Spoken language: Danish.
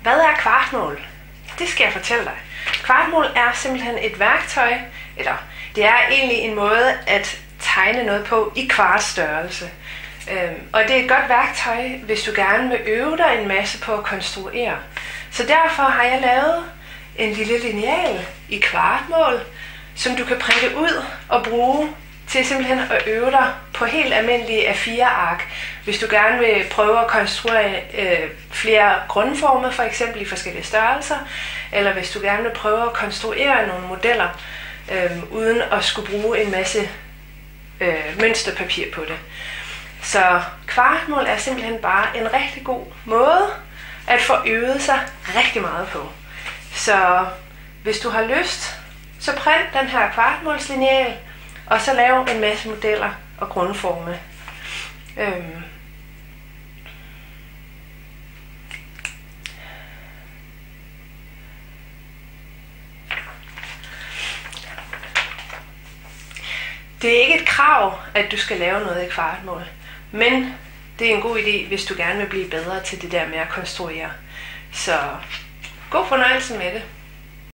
Hvad er kvartmål? Det skal jeg fortælle dig. Kvartmål er simpelthen et værktøj, eller det er egentlig en måde at tegne noget på i kvartstørrelse. Og det er et godt værktøj, hvis du gerne vil øve dig en masse på at konstruere. Så derfor har jeg lavet en lille lineal i kvartmål, som du kan printe ud og bruge til simpelthen at øve dig på helt almindelige A4-ark. Hvis du gerne vil prøve at konstruere flere grundformer, for eksempel i forskellige størrelser, eller hvis du gerne vil prøve at konstruere nogle modeller, uden at skulle bruge en masse mønsterpapir på det. Så kvartmål er simpelthen bare en rigtig god måde at få øvet sig rigtig meget på. Så hvis du har lyst, så print den her kvartmålslineal, og så lav en masse modeller og grundforme. Det er ikke et krav, at du skal lave noget i kvartmål, men det er en god idé, hvis du gerne vil blive bedre til det der med at konstruere. Så god fornøjelse med det.